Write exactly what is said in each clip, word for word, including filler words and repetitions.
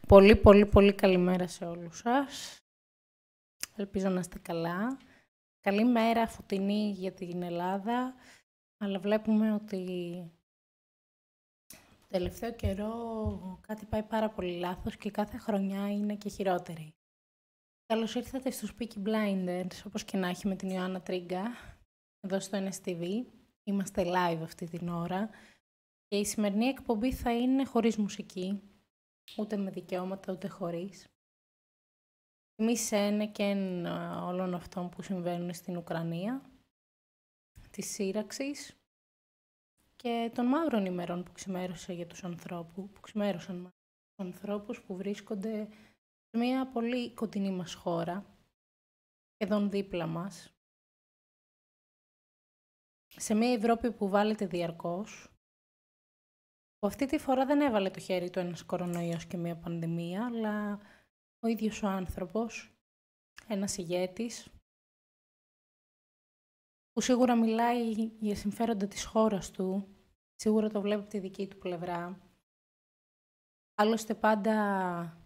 Πολύ, πολύ, πολύ καλημέρα σε όλους σας. Ελπίζω να είστε καλά. Καλημέρα, φωτεινή για την Ελλάδα. Αλλά βλέπουμε ότι το τελευταίο καιρό κάτι πάει πάρα πολύ λάθος και κάθε χρονιά είναι και χειρότερη. Καλώς ήρθατε στους Peaky Blinders, όπως και να έχει, με την Ιωάννα Τρίγκα, εδώ στο Εν Ες Τι Βι. Είμαστε live αυτή την ώρα. Και η σημερινή εκπομπή θα είναι χωρίς μουσική. Ούτε με δικαιώματα, ούτε χωρίς. Εμείς ένεκεν όλων αυτών που συμβαίνουν στην Ουκρανία, της σύραξης και των μαύρων ημερών που ξημέρωσε για τους ανθρώπους, που ξημέρωσαν τους ανθρώπους που βρίσκονται σε μια πολύ κοντινή μας χώρα, σχεδόν δίπλα μας, σε μια Ευρώπη που βάλετε διαρκώς, που αυτή τη φορά δεν έβαλε το χέρι του ένας κορονοϊός και μια πανδημία, αλλά ο ίδιος ο άνθρωπος, ένας ηγέτης, που σίγουρα μιλάει για συμφέροντα της χώρας του, σίγουρα το βλέπει από τη δική του πλευρά. Άλλωστε πάντα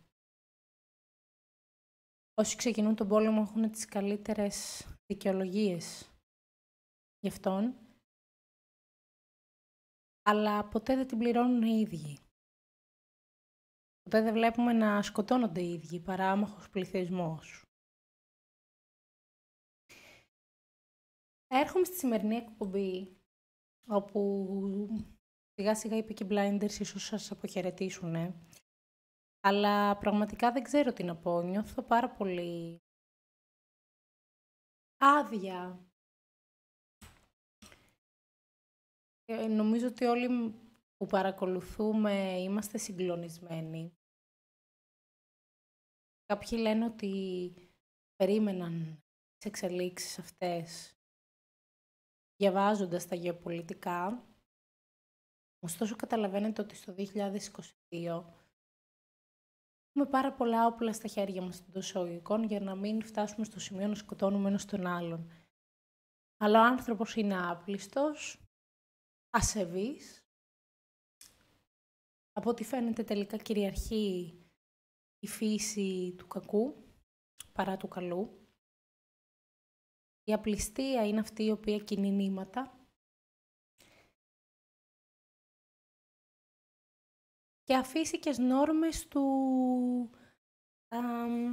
όσοι ξεκινούν τον πόλεμο έχουν τις καλύτερες δικαιολογίες γι' αυτόν, αλλά ποτέ δεν την πληρώνουν οι ίδιοι. Ποτέ δεν βλέπουμε να σκοτώνονται οι ίδιοι, παράμαχος πληθυσμός. Έρχομαι στη σημερινή εκπομπή, όπου σιγά σιγά οι Peaky Blinders ίσως σας αποχαιρετήσουν, αλλά πραγματικά δεν ξέρω τι να πω. Νιώθω πάρα πολύ άδεια. Και νομίζω ότι όλοι που παρακολουθούμε είμαστε συγκλονισμένοι. Κάποιοι λένε ότι περίμεναν τις εξελίξεις αυτές διαβάζοντας τα γεωπολιτικά. Ωστόσο καταλαβαίνετε ότι στο δύο χιλιάδες είκοσι δύο έχουμε πάρα πολλά όπλα στα χέρια μας των εισαγωγικών για να μην φτάσουμε στο σημείο να σκοτώνουμε ένας τον άλλον. Αλλά ο άνθρωπος είναι άπλιστος, ασεβής. Από ό,τι φαίνεται τελικά κυριαρχεί η φύση του κακού παρά του καλού. Η απληστία είναι αυτή η οποία κινεί νήματα. Και αφύσικες νόρμες του α,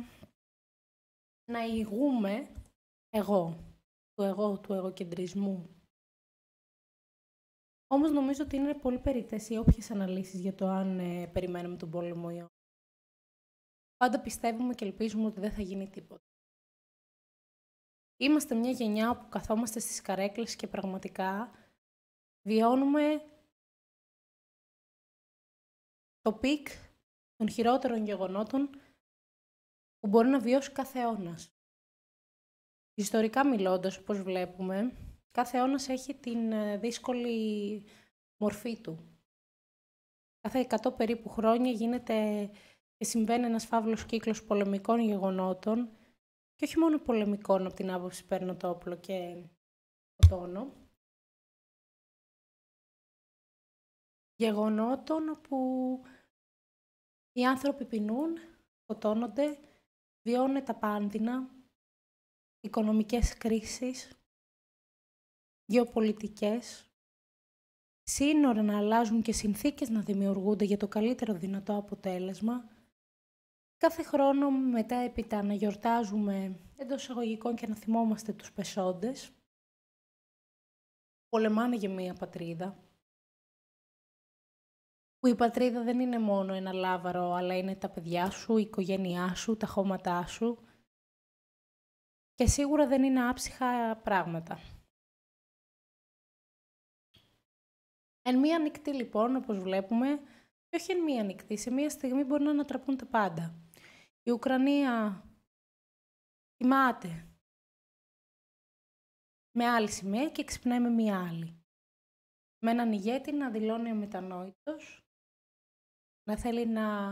να ηγούμε εγώ, του εγώ, του εγωκεντρισμού. Όμως νομίζω ότι είναι πολύ περιττές οι όποιες αναλύσεις για το αν ε, περιμένουμε τον πόλεμο ή όχι. Πάντα πιστεύουμε και ελπίζουμε ότι δεν θα γίνει τίποτα. Είμαστε μια γενιά όπου καθόμαστε στις καρέκλες και πραγματικά βιώνουμε το πικ των χειρότερων γεγονότων που μπορεί να βιώσει κάθε αιώνας. Ιστορικά μιλώντας, όπως βλέπουμε, κάθε αιώνας έχει την δύσκολη μορφή του. Κάθε εκατό περίπου χρόνια γίνεται και συμβαίνει ένας φαύλος κύκλος πολεμικών γεγονότων, και όχι μόνο πολεμικών από την άποψη παίρνω το όπλο και σκοτώνω. Γεγονότων όπου οι άνθρωποι πεινούν, σκοτώνονται, βιώνουν τα πάνδυνα, οικονομικές κρίσεις, γεωπολιτικές, σύνορα να αλλάζουν και συνθήκες να δημιουργούνται για το καλύτερο δυνατό αποτέλεσμα. Κάθε χρόνο μετά έπειτα να γιορτάζουμε εντός εισαγωγικών και να θυμόμαστε τους πεσόντες. Πολεμάνε για μία πατρίδα. Που η πατρίδα δεν είναι μόνο ένα λάβαρο, αλλά είναι τα παιδιά σου, η οικογένειά σου, τα χώματά σου. Και σίγουρα δεν είναι άψυχα πράγματα. Εν μία νυχτή λοιπόν, όπως βλέπουμε, και όχι εν μία νυχτή, σε μία στιγμή μπορεί να ανατραπούν τα πάντα. Η Ουκρανία κοιμάται με άλλη σημαία και ξυπνάει με μία άλλη. Με έναν ηγέτη να δηλώνει αμετανόητος, να θέλει να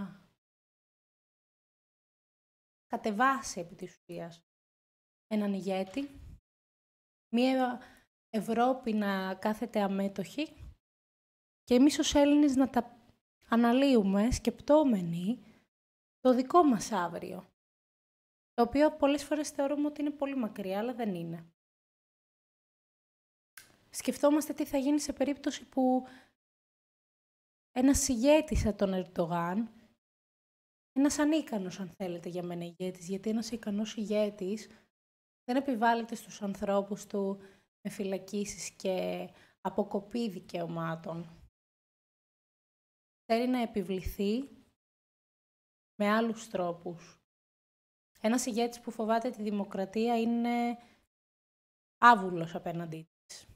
κατεβάσει επί της ουσίας έναν ηγέτη, μία Ευρώπη να κάθεται αμέτωχη και εμείς ως Έλληνες να τα αναλύουμε σκεπτόμενοι το δικό μας αύριο, το οποίο πολλές φορές θεωρούμε ότι είναι πολύ μακριά, αλλά δεν είναι. Σκεφτόμαστε τι θα γίνει σε περίπτωση που ένας ηγέτης σαν τον Ερντογάν, ένας ανίκανος αν θέλετε για μένα ηγέτης, γιατί ένας ικανός ηγέτης δεν επιβάλλεται στους ανθρώπους του με φυλακίσεις και αποκοπή δικαιωμάτων. Θέλει να επιβληθεί με άλλους τρόπους. Ένας ηγέτης που φοβάται τη δημοκρατία είναι άβουλος απέναντί της.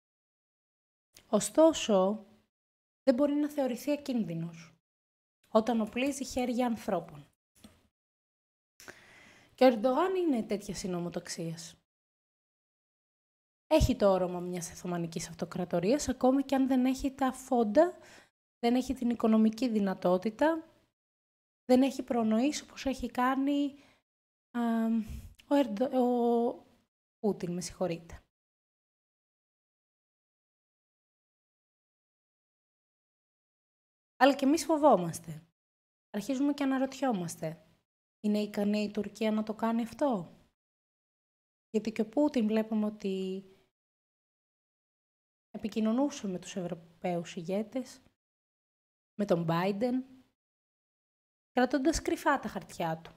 Ωστόσο, δεν μπορεί να θεωρηθεί ακίνδυνος όταν οπλίζει χέρια ανθρώπων. Και ο Ερντογάν είναι τέτοια συνομοταξίας. Έχει το όρομα μιας Οθωμανικής Αυτοκρατορίας, ακόμη και αν δεν έχει τα φόντα, δεν έχει την οικονομική δυνατότητα, δεν έχει προνοήσει όπως έχει κάνει α, ο, Ερντο, ο Πούτιν, με συγχωρείτε. Αλλά και εμείς φοβόμαστε. Αρχίζουμε και αναρωτιόμαστε. Είναι ικανή η Τουρκία να το κάνει αυτό? Γιατί και ο Πούτιν βλέπουμε ότι επικοινωνούσε με τους Ευρωπαίους ηγέτες, με τον Biden, κρατώντας κρυφά τα χαρτιά του.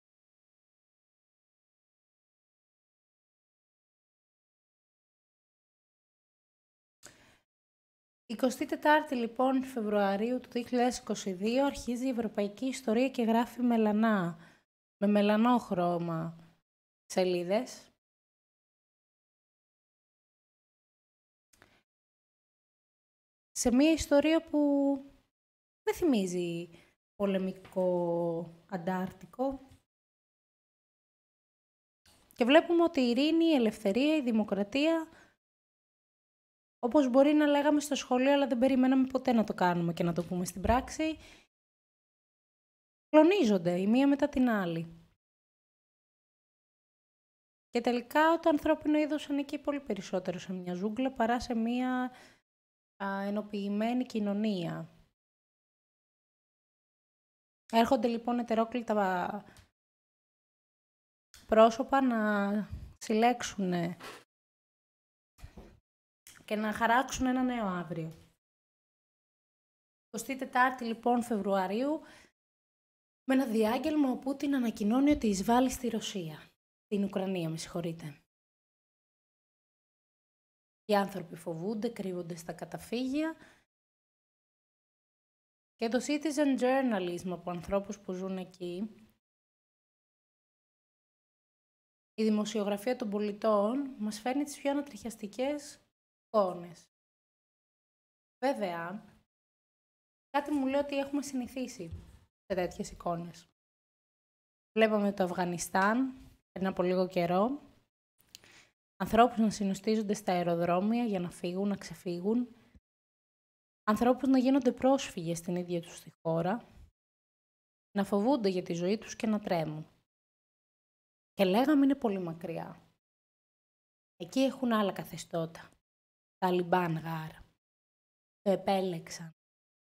εικοστή τετάρτη λοιπόν Φεβρουαρίου του δύο χιλιάδες είκοσι δύο αρχίζει η Ευρωπαϊκή Ιστορία και γράφει μελανά, με μελανό χρώμα σελίδες. Σε μια ιστορία που δεν θυμίζει πολεμικό Αντάρτικο. Και βλέπουμε ότι η ειρήνη, η ελευθερία, η δημοκρατία, όπως μπορεί να λέγαμε στο σχολείο, αλλά δεν περιμέναμε ποτέ να το κάνουμε και να το πούμε στην πράξη, κλονίζονται η μία μετά την άλλη. Και τελικά το ανθρώπινο είδος ανήκει πολύ περισσότερο σε μια ζούγκλα παρά σε μια α, ενοποιημένη κοινωνία. Έρχονται λοιπόν ετερόκλητα πρόσωπα να συλλέξουν και να χαράξουν ένα νέο αύριο. εικοστή τετάρτη λοιπόν Φεβρουαρίου, με ένα διάγγελμα ο Πούτιν ανακοινώνει ότι εισβάλλει στη Ρωσία. Την Ουκρανία, με συγχωρείτε. Οι άνθρωποι φοβούνται, κρύβονται στα καταφύγια και το citizen journalism από ανθρώπους που ζουν εκεί, η δημοσιογραφία των πολιτών, μας φέρνει τις πιο ανατριχιαστικές εικόνες. Βέβαια, κάτι μου λέει ότι έχουμε συνηθίσει σε τέτοιες εικόνες. Βλέπαμε το Αφγανιστάν πριν από λίγο καιρό, ανθρώπους να συνοστίζονται στα αεροδρόμια για να φύγουν, να ξεφύγουν, ανθρώπους να γίνονται πρόσφυγες στην ίδια τους τη χώρα, να φοβούνται για τη ζωή τους και να τρέμουν. Και λέγαμε είναι πολύ μακριά. Εκεί έχουν άλλα καθεστώτα. Ταλιμπάν γάρα. Το επέλεξαν.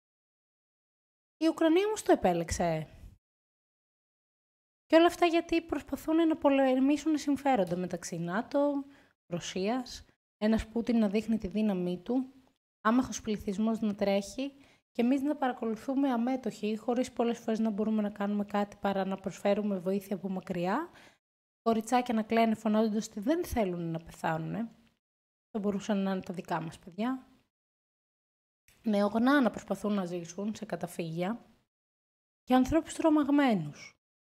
Η Ουκρανία όμως το επέλεξε. Και όλα αυτά γιατί προσπαθούν να πολεμήσουν συμφέροντα μεταξύ ΝΑΤΟ, Ρωσίας, ένας Πούτιν να δείχνει τη δύναμή του, άμαχος πληθυσμός να τρέχει και εμείς να παρακολουθούμε αμέτωχοι, χωρίς πολλές φορές να μπορούμε να κάνουμε κάτι παρά να προσφέρουμε βοήθεια από μακριά, κοριτσάκια να κλαίνε φωνάζοντας ότι δεν θέλουν να πεθάνουν. Θα μπορούσαν να είναι τα δικά μας παιδιά. Νεογνά να προσπαθούν να ζήσουν σε καταφύγια και ανθρώπους τρομαγμένους.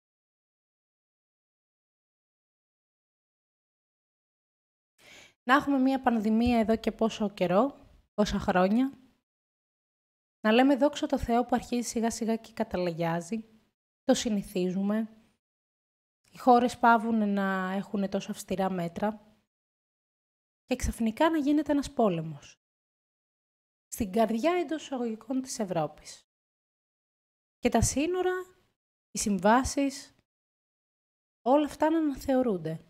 Να έχουμε μία πανδημία εδώ και πόσο καιρό, πόσα χρόνια. Να λέμε δόξα τω Θεώ που αρχίζει σιγά σιγά και καταλαγιάζει. Το συνηθίζουμε. Οι χώρες παύουν να έχουν τόσο αυστηρά μέτρα. Και ξαφνικά να γίνεται ένας πόλεμος. Στην καρδιά εντός εισαγωγικών της Ευρώπης. Και τα σύνορα, οι συμβάσεις, όλα αυτά να αναθεωρούνται.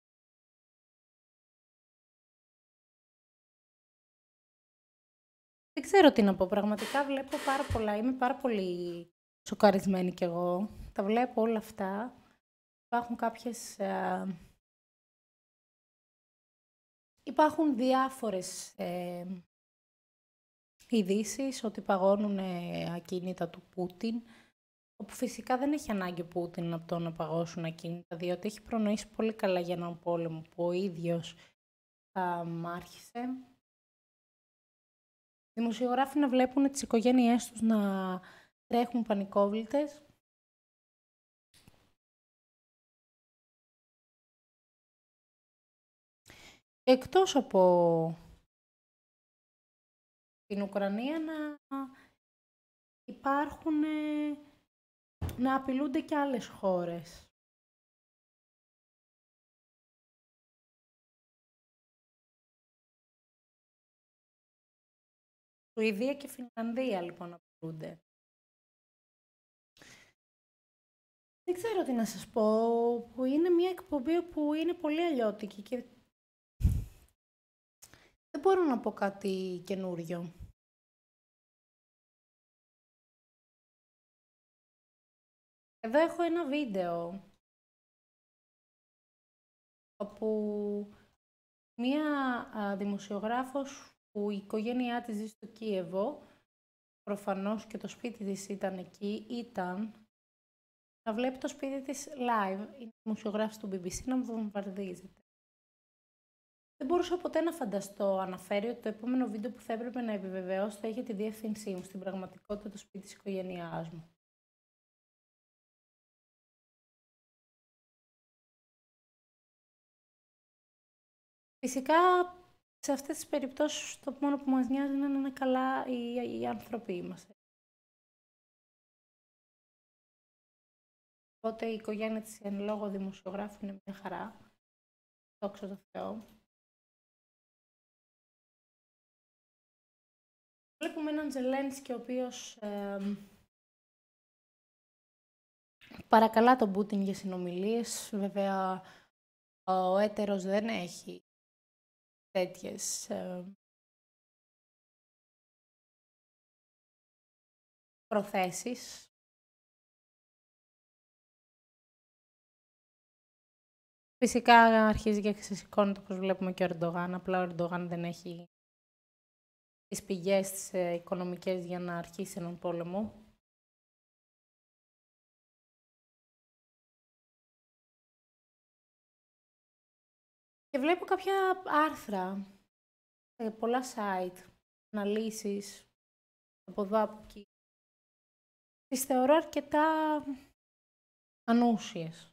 Δεν Δεν ξέρω τι να πω. Πραγματικά βλέπω πάρα πολλά. Είμαι πάρα πολύ σοκαρισμένη κι εγώ. Τα βλέπω όλα αυτά. Υπάρχουν κάποιες... Ε, υπάρχουν διάφορες ε, ειδήσεις ότι παγώνουν ε, ακίνητα του Πούτιν, όπου φυσικά δεν έχει ανάγκη ο Πούτιν από το να παγώσουν ακίνητα, διότι έχει προνοήσει πολύ καλά για έναν πόλεμο που ο ίδιος ε, άρχισε. Οι δημοσιογράφοι να βλέπουν τις οικογένειές τους να τρέχουν πανικόβλητες. Εκτός από την Ουκρανία να υπάρχουν, να απειλούνται και άλλες χώρες. Σουηδία και Φινλανδία λοιπόν απειλούνται. Δεν ξέρω τι να σας πω, που είναι μια εκπομπή που είναι πολύ αλλιώτικη και δεν μπορώ να πω κάτι καινούριο. Εδώ έχω ένα βίντεο όπου μία α, δημοσιογράφος που η οικογένειά της ζει στο Κίεβο, προφανώς και το σπίτι της ήταν εκεί, ήταν να βλέπει το σπίτι της live, είναι δημοσιογράφος του μπι μπι σι, να βομβαρδίζεται. Δεν μπορούσα ποτέ να φανταστώ, αναφέρει, ότι το επόμενο βίντεο που θα έπρεπε να επιβεβαιώσω θα είχε τη διεύθυνσή μου, στην πραγματικότητα το σπίτι της οικογένειάς μου. Φυσικά, σε αυτές τις περιπτώσεις, το μόνο που μας νοιάζει είναι να είναι καλά οι, οι άνθρωποι μας. Οπότε η οικογένεια της εν λόγω δημοσιογράφου είναι μια χαρά. Δόξα τω Θεώ. Βλέπουμε έναν Ζελένσκι ο οποίος ε, παρακαλά τον Πούτιν για συνομιλίες. Βέβαια, ο έτερος δεν έχει τέτοιες ε, προθέσεις. Φυσικά αρχίζει και ξεσηκώνεται, όπως βλέπουμε, και ο Ερντογάν. Απλά ο Ερντογάν δεν έχει τις πηγές τις ε, οικονομικές για να αρχίσει έναν πόλεμο. Και βλέπω κάποια άρθρα, σε πολλά site, αναλύσεις, από εδώ, από εκεί. Τις θεωρώ αρκετά ανούσιες,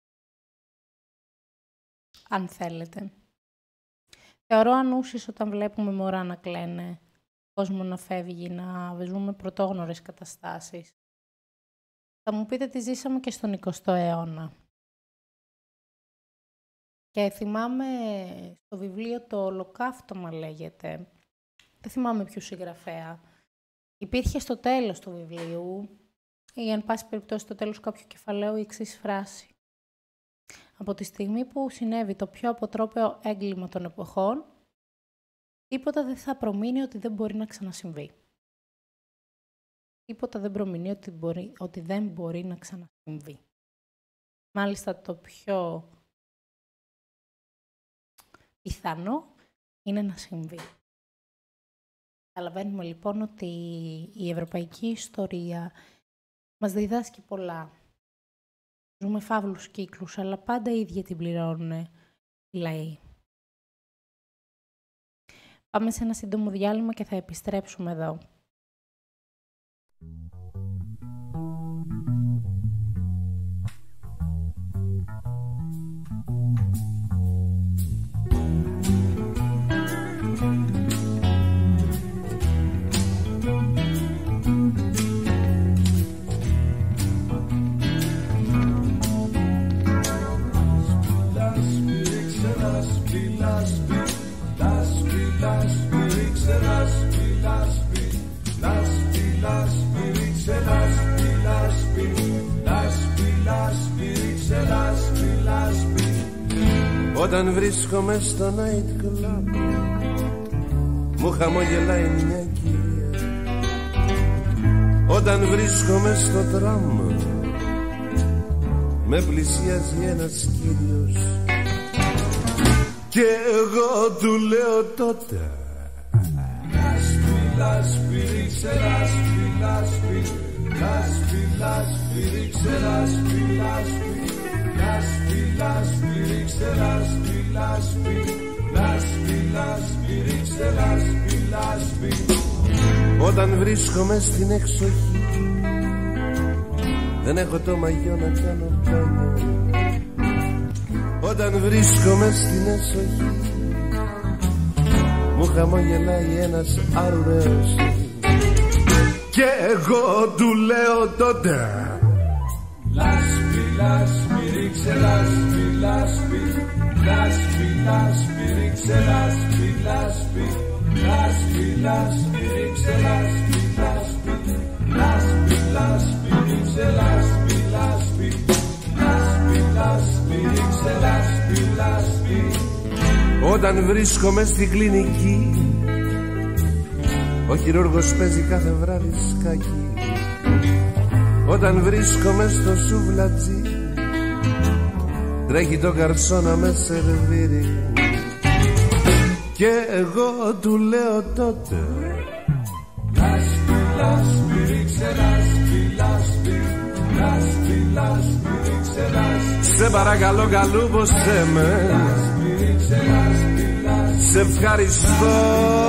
αν θέλετε. Θεωρώ ανούσιες όταν βλέπουμε μωρά να κλαίνε, κόσμο να φεύγει, να ζούμε πρωτόγνωρες καταστάσεις. Θα μου πείτε τι ζήσαμε και στον εικοστό αιώνα. Και θυμάμαι στο βιβλίο το Ολοκαύτωμα λέγεται, δεν θυμάμαι ποιο συγγραφέα, υπήρχε στο τέλος του βιβλίου, ή εν πάση περιπτώσει στο τέλος κάποιου κεφαλαίου, η εξής φράση. Από τη στιγμή που συνέβη το πιο αποτρόπαιο έγκλημα των εποχών, τίποτα δεν θα προμείνει ότι δεν μπορεί να ξανασυμβεί. Τίποτα δεν προμείνει ότι, μπορεί, ότι δεν μπορεί να ξανασυμβεί. Μάλιστα το πιο πιθανό είναι να συμβεί. Καταλαβαίνουμε λοιπόν ότι η ευρωπαϊκή ιστορία μας διδάσκει πολλά. Ζούμε φαύλους κύκλους, αλλά πάντα οι ίδιοι την πληρώνουν οι λαοί. Πάμε σε ένα σύντομο διάλειμμα και θα επιστρέψουμε εδώ. Όταν βρίσκομαι στο night club, μου χαμογελάει μια κυρία Όταν βρίσκομαι στο τραμ με πλησιάζει ένας κύριος και εγώ του λέω τότε λάσπη, λάσπη, ρίξε λάσπη, λάσπη, λάσπη, λάσπη, ρίξε λάσπη, λάσπη, λάσπη, λάσπη, ρίξε λάσπη, λάσπη, λάσπη, λάσπη, ρίξε λάσπη, λάσπη. Όταν βρίσκομαι στην εξοχή δεν έχω το μαγιό να κάνω μπάνιο. Όταν βρίσκομαι στην εσοχή μου χαμογελάει ένας άρουρος και εγώ του λέω τότε λάσπη, λάσπη, ρίξε λάσπη, λάσπη, λάσπη, λάσπη, ρίξε λάσπη, λάσπη, λάσπη, λάσπη, ρίξε λάσπη, λάσπη, λάσπη, λάσπη, ρίξε λάσπη, λάσπη, λάσπη, λάσπη, ρίξε λάσπη, λάσπη. Όταν βρίσκομαι στην κλινική ο χειρούργος παίζει κάθε βράδυ σκάκι. Όταν βρίσκομαι στο σουβλατζί τρέχει το καρσό να με σερβίρει και εγώ του λέω τότε λάσπη, λάσπη, ρίξε λάσπη, λάσπη, λάσπη, λάσπη, ρίξε λάσπη. Σε παρακαλώ καλούμποσέ με, λάσπη, ρίξε λάσπη, λάσπη. Σε ευχαριστώ,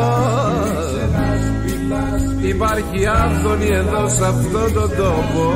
λάσπη, λάσπη. Υπάρχει Άδωνη εδώ σε αυτόν τον τόπο.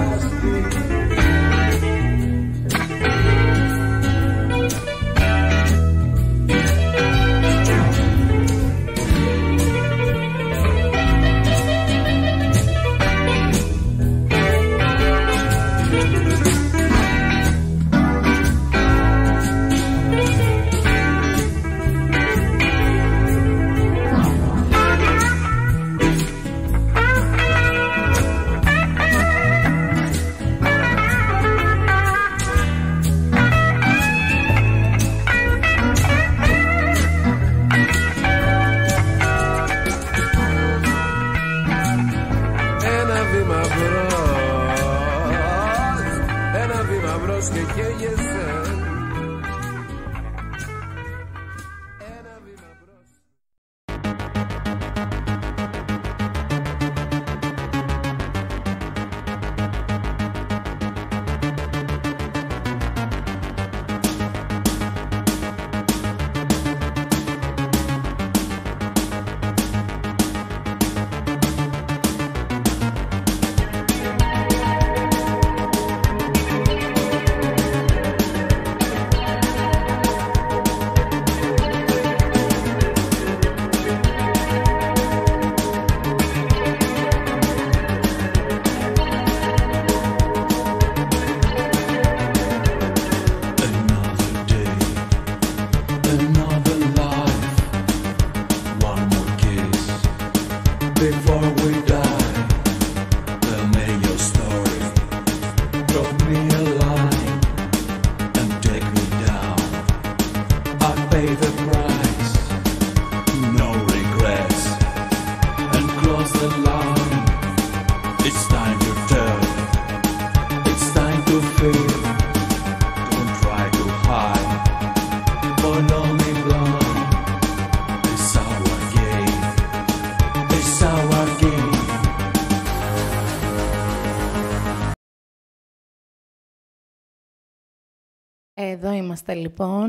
Εδώ είμαστε λοιπόν.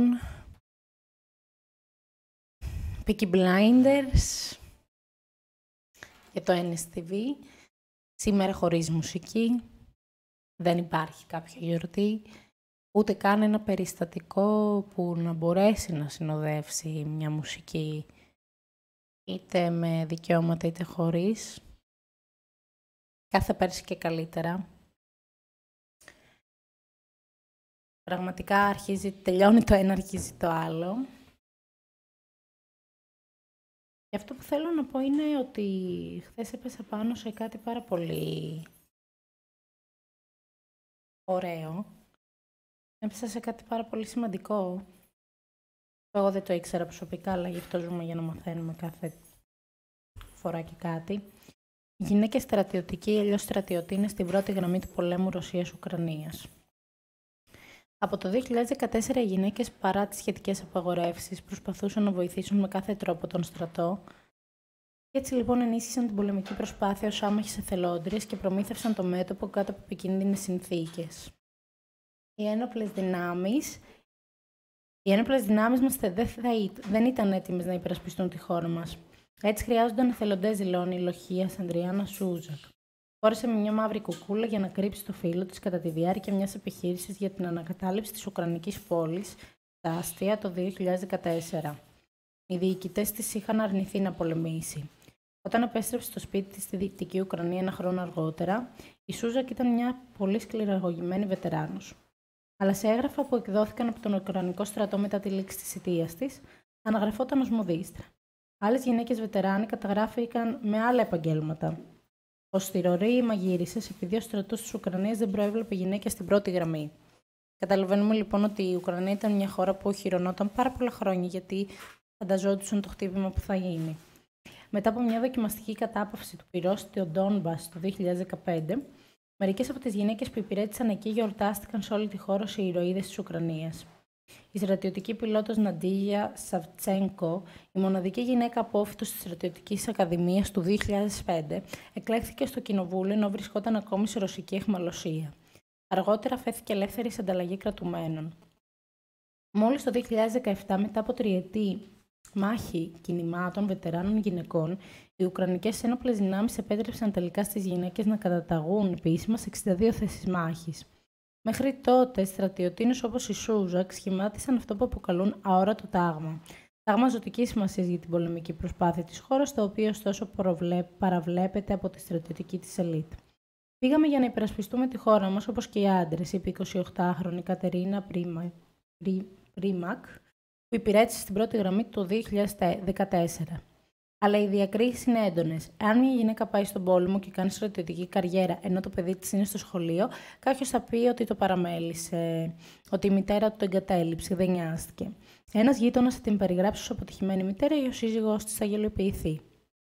Peaky Blinders για το Εν Ες Τι Βι. Σήμερα χωρίς μουσική. Δεν υπάρχει κάποια γιορτή. Ούτε καν ένα περιστατικό που να μπορέσει να συνοδεύσει μια μουσική είτε με δικαιώματα είτε χωρίς. Κάθε πέρσι και καλύτερα. Πραγματικά αρχίζει, τελειώνει το ένα, αρχίζει το άλλο. Και αυτό που θέλω να πω είναι ότι χθες έπεσα πάνω σε κάτι πάρα πολύ ωραίο. Έπεσα σε κάτι πάρα πολύ σημαντικό. Εγώ δεν το ήξερα προσωπικά, αλλά γι' αυτό ζούμε για να μαθαίνουμε κάθε φορά και κάτι. Γυναίκες στρατιωτικοί ή αλλιώς στρατιωτίνες στην πρώτη γραμμή του πολέμου Ρωσίας-Ουκρανίας. Από το δύο χιλιάδες δεκατέσσερα οι γυναίκες, παρά τις σχετικές απαγορεύσεις, προσπαθούσαν να βοηθήσουν με κάθε τρόπο τον στρατό. Έτσι λοιπόν ενίσχυσαν την πολεμική προσπάθεια ως άμαχες εθελόντριες και προμήθευσαν το μέτωπο κάτω από επικίνδυνες συνθήκες. Οι ένοπλες δυνάμεις, οι ένοπλες δυνάμεις μας δεν, θα, δεν ήταν έτοιμες να υπερασπιστούν τη χώρα μας. Έτσι χρειάζονταν εθελοντές, δηλώνει η Λοχεία Αντριάννα Σούζακ. Φόρεσε με μια μαύρη κουκούλα για να κρύψει το φύλλο της κατά τη διάρκεια μιας επιχείρησης για την ανακατάληψη της Ουκρανικής πόλης, τα Άστια, το δύο χιλιάδες δεκατέσσερα. Οι διοικητές της είχαν αρνηθεί να πολεμήσει. Όταν επέστρεψε στο σπίτι της στη Δυτική Ουκρανία ένα χρόνο αργότερα, η Σούζακ ήταν μια πολύ σκληραγωγημένη βετεράνος. Αλλά σε έγγραφα που εκδόθηκαν από τον Ουκρανικό στρατό μετά τη λήξη της θητείας της, αναγραφόταν ως μοδίστρα. Άλλες γυναίκες βετεράνοι καταγράφηκαν με άλλα επαγγέλματα. Ως θηροροί ή μαγείρισες, επειδή ο στρατός της Ουκρανίας δεν προέβλεπε γυναίκες στην πρώτη γραμμή. Καταλαβαίνουμε λοιπόν ότι η Ουκρανία ήταν μια χώρα που οχυρωνόταν πάρα πολλά χρόνια, γιατί φανταζόντουσαν το χτύπημα που θα γίνει. Μετά από μια δοκιμαστική κατάπαυση του πυρός στο Ντόνμπας το δύο χιλιάδες δεκαπέντε, μερικές από τις γυναίκες που υπηρέτησαν εκεί γιορτάστηκαν σε όλη τη χώρα ως ηρωίδες της Ουκρανίας. Η στρατιωτική πιλότος Ναντίγια Σαβτσένκο, η μοναδική γυναίκα απόφοιτος της Στρατιωτικής Ακαδημίας του δύο χιλιάδες πέντε, εκλέχθηκε στο κοινοβούλιο ενώ βρισκόταν ακόμη σε ρωσική αιχμαλωσία. Αργότερα φέθηκε ελεύθερη σε ανταλλαγή κρατουμένων. Μόλις το δύο χιλιάδες δεκαεπτά, μετά από τριετή μάχη κινημάτων βετεράνων γυναικών, οι Ουκρανικές ένοπλες δυνάμεις επέτρεψαν τελικά στις γυναίκες να καταταγούν επίσημα σε εξήντα δύο θέσεις μάχης. Μέχρι τότε, στρατιωτίνες όπως η Σούζακ σχημάτισαν αυτό που αποκαλούν αόρατο τάγμα. Τάγμα ζωτικής σημασίας για την πολεμική προσπάθεια της χώρας, το οποίο ωστόσο παραβλέπεται από τη στρατιωτική της ελίτ. Πήγαμε για να υπερασπιστούμε τη χώρα μας, όπως και οι άντρες, είπε η εικοσιοκτάχρονη Κατερίνα Πρίμα, Πρί, Πρίμακ, που υπηρέτησε στην πρώτη γραμμή το δύο χιλιάδες δεκατέσσερα. Αλλά οι διακρίσεις είναι έντονες. Εάν μια γυναίκα πάει στον πόλεμο και κάνει στρατιωτική καριέρα, ενώ το παιδί της είναι στο σχολείο, κάποιος θα πει ότι το παραμέλησε, ότι η μητέρα του το εγκατέλειψε, δεν νοιάστηκε. Ένας γείτονας θα την περιγράψει ως αποτυχημένη μητέρα ή ο σύζυγός της θα γελιοποιηθεί.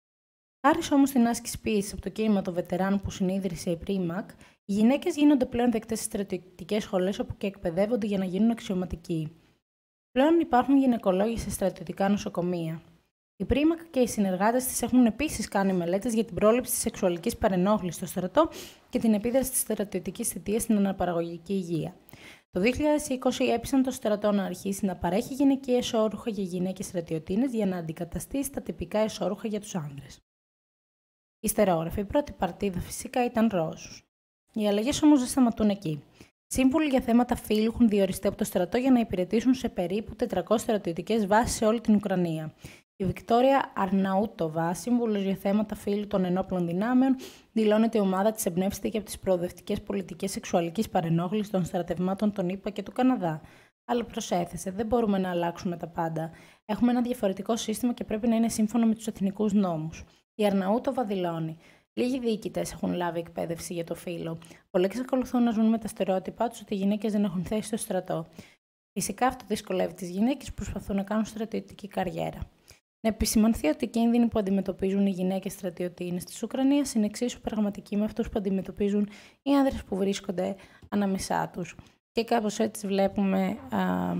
Χάρη όμως στην άσκηση πίεσης από το κίνημα των βετεράνων που συνείδρυσε η Πρίμακ, οι γυναίκες γίνονται πλέον δεκτές στις στρατιωτικές σχολές όπου και εκπαιδεύονται για να γίνουν αξιωματικοί. Πλέον υπάρχουν γυναικολόγοι σε στρατιωτικά νοσοκομεία. Η Πρίμακ και οι συνεργάτες της έχουν επίσης κάνει μελέτες για την πρόληψη της σεξουαλικής παρενόχλησης στο στρατό και την επίδραση της στρατιωτικής θητείας στην αναπαραγωγική υγεία. Το δύο χιλιάδες είκοσι έπεισαν το στρατό να αρχίσει να παρέχει γυναικεία εσώρουχα για γυναίκες στρατιωτίνες για να αντικαταστήσει τα τυπικά εσώρουχα για τους άνδρες. Ιστερόγραφη, η πρώτη παρτίδα φυσικά ήταν ροζ. Οι αλλαγές όμως δεν σταματούν εκεί. Σύμβουλοι για θέματα φύλου έχουν διοριστεί από το στρατό για να υπηρετήσουν σε περίπου τετρακόσιες στρατιωτικές βάσεις σε όλη την Ουκρανία. Η Βικτόρια Αρναούτοβα, σύμβουλος για θέματα φύλου των ενόπλων δυνάμεων, δηλώνει ότι η ομάδα της εμπνεύστηκε από τις προοδευτικές πολιτικές σεξουαλικής παρενόχλησης των στρατευμάτων των ΗΠΑ και του Καναδά. Αλλά προσέθεσε: δεν μπορούμε να αλλάξουμε τα πάντα. Έχουμε ένα διαφορετικό σύστημα και πρέπει να είναι σύμφωνο με τους εθνικούς νόμους. Η Αρναούτοβα δηλώνει: λίγοι διοικητές έχουν λάβει εκπαίδευση για το φύλο. Πολλοί εξακολουθούν να ζουν με τα στερεότυπά τους ότι οι γυναίκες δεν έχουν θέση στο στρατό. Φυσικά αυτό δυσκολεύει τις γυναίκες που προσπαθούν να κάνουν στρατιωτική καριέρα. Να επισημανθεί ότι οι κίνδυνοι που αντιμετωπίζουν οι γυναίκες στρατιωτίνες της Ουκρανίας είναι εξίσου πραγματικοί με αυτούς που αντιμετωπίζουν οι άνδρες που βρίσκονται ανάμεσά τους. Και κάπως έτσι βλέπουμε α,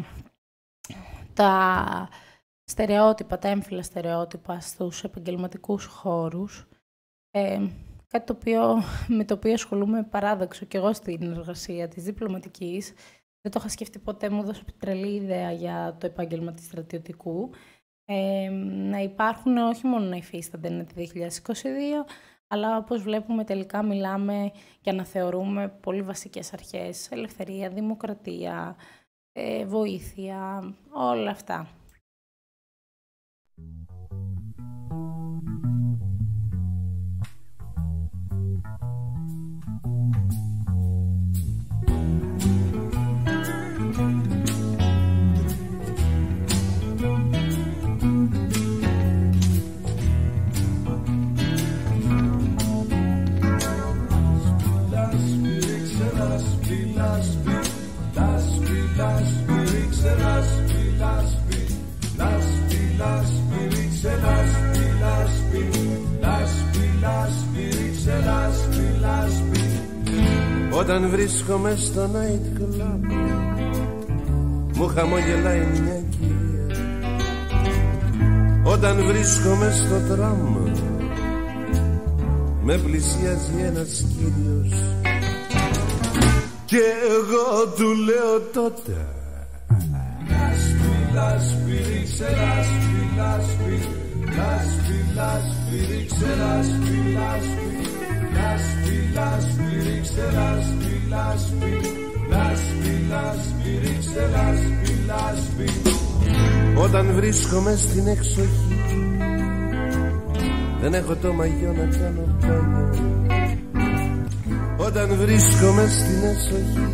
τα στερεότυπα, τα έμφυλα στερεότυπα στους επαγγελματικούς χώρους. Ε, κάτι το οποίο, με το οποίο ασχολούμαι παράδοξο και εγώ στην εργασία της διπλωματικής. Δεν το είχα σκεφτεί ποτέ, μου έδωσε τρελή ιδέα για το επάγγελμα της στρατιωτικού. Ε, να υπάρχουν, όχι μόνο να υφίστανται είναι το δύο χιλιάδες είκοσι δύο, αλλά όπως βλέπουμε τελικά μιλάμε και αναθεωρούμε πολύ βασικές αρχές. Ελευθερία, δημοκρατία, ε, βοήθεια, όλα αυτά. Λάσπη, λάσπη, λάσπη, λάσπη, λάσπη, Όταν βρίσκομαι στο night club μου χαμογελάει μια κυρία. Όταν βρίσκομαι στο τραμ με πλησιάζει ένας κύριος και εγώ του λέω τότε λάσπη, λάσπη, ρίξε λάσπη, λάσπη, λάσπη, λάσπη, ρίξε λάσπη, λάσπη, λάσπη, λάσπη, ρίξε λάσπη, λάσπη, λάσπη, λάσπη, ρίξε λάσπη, λάσπη. Όταν βρίσκομαι στην εξοχή δεν έχω το μαγιό να κάνω μπάνιο. Όταν βρίσκομαι στην εσοχή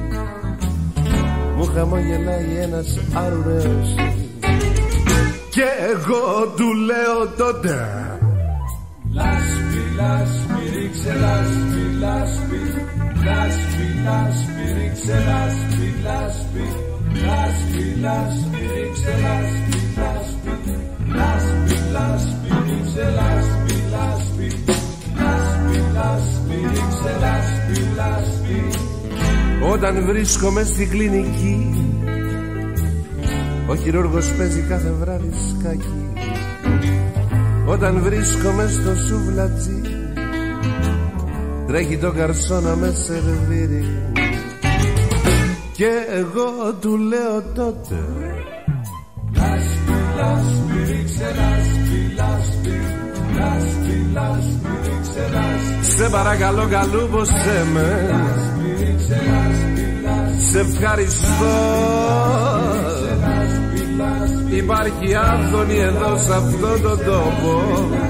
μου χαμογελάει ένας άρουρος και εγώ του λέω τότε λάσπη, λάσπη, ρίξε λάσπη, λάσπη, λάσπη, λάσπη, ρίξε λάσπη, λάσπη, λάσπη, λάσπη, ρίξε λάσπη, λάσπη, λάσπη, λάσπη, ρίξε λάσπη, λάσπη, λάσπη, λάσπη, ρίξε λάσπη, λάσπη. Όταν βρίσκομαι στην κλινική ο χειρούργος παίζει κάθε βράδυ σκάκι. Όταν βρίσκομαι στο σουβλατζί τρέχει το καρσό να με σερβίρει και εγώ του λέω τότε λάσπη, λάσπη, ρίξε λάσπη, λάσπη, λάσπη, λάσπη, ρίξε λάσπη. Σε παρακαλώ καλούμποσέ με, λάσπη, ρίξε λάσπη, λάσπη. Σε ευχαριστώ, λάσπη, λάσπη. Υπάρχει Άδωνη εδώ σε αυτόν τον τόπο.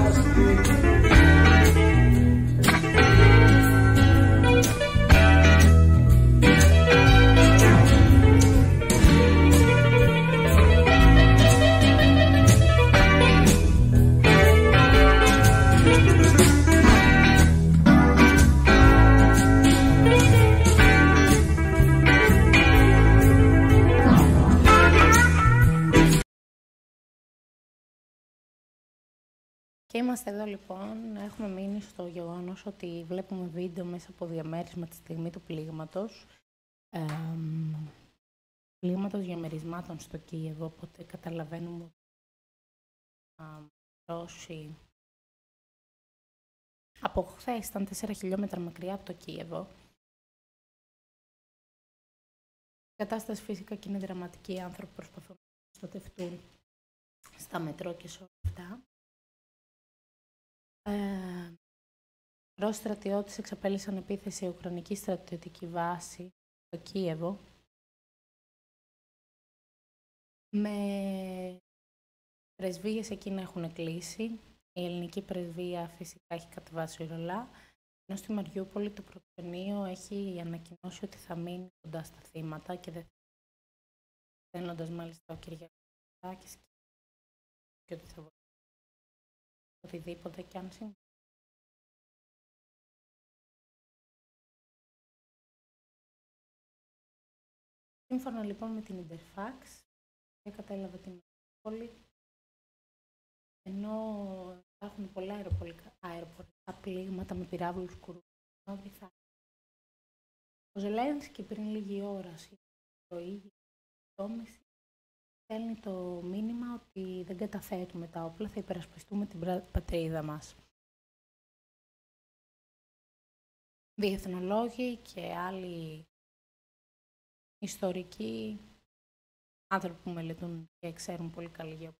Και είμαστε εδώ λοιπόν, έχουμε μείνει στο γεγονός ότι βλέπουμε βίντεο μέσα από διαμέρισμα τη στιγμή του πλήγματος. Ε, πλήγματος διαμερισμάτων στο Κίεβο, οπότε καταλαβαίνουμε ότι Ρώσοι από χθες ήταν τέσσερα χιλιόμετρα μακριά από το Κίεβο. Η κατάσταση φυσικά και είναι δραματική, οι άνθρωποι προσπαθούν να προστατευτούν στα μετρό και σε όλα αυτά. Ε, Ρώσοι στρατιώτες εξαπέλυσαν επίθεση σε ουκρανική στρατιωτική βάση στο Κίεβο με πρεσβείες εκεί να έχουν κλείσει. Η ελληνική πρεσβεία φυσικά έχει κατεβάσει ρολά, ενώ στη Μαριούπολη το προξενείο έχει ανακοινώσει ότι θα μείνει κοντά στα θύματα και δεν θα στέλνοντας μάλιστα ο Κυριακάκης και ότι θα βοηθήσει οτιδήποτε κι αν συμβεί. Σύμφωνα λοιπόν με την Interfax, κατέλαβε την Μαριούπολη, ενώ υπάρχουν πολλά αεροπορικά πλήγματα με πυράβλους κουρούς. Ο Ζελένσκι πριν λίγη ώρα, το ίδιο, το μισή, στέλνει το μήνυμα ότι δεν καταθέτουμε τα όπλα, θα υπερασπιστούμε την πατρίδα μας. Διεθνολόγοι και άλλοι ιστορικοί, άνθρωποι που μελετούν και ξέρουν πολύ καλή γεωπολιτική,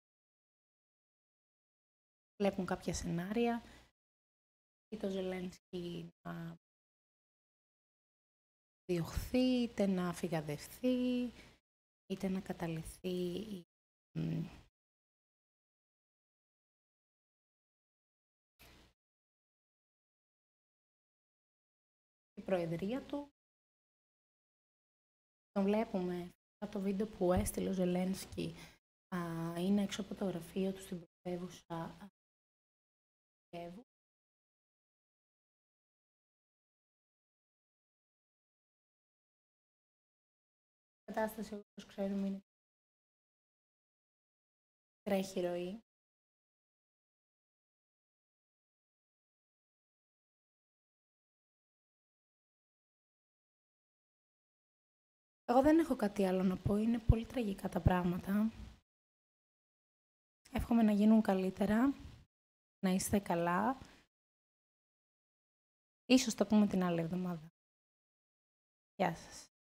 βλέπουν κάποια σενάρια ή το Ζελένσκι να διωχθεί, είτε να φυγαδευτεί, είτε να καταληφθεί η, η προεδρία του. Τον βλέπουμε το βίντεο που έστειλε ο Ζελένσκι, α, είναι έξω από το γραφείο του στην πρωτεύουσα Κιέβου. Η κατάσταση, όπως ξέρουμε, είναι τρέχει ροή. Εγώ δεν έχω κάτι άλλο να πω. Είναι πολύ τραγικά τα πράγματα. Εύχομαι να γίνουν καλύτερα, να είστε καλά. Ίσως τα πούμε την άλλη εβδομάδα. Γεια σας.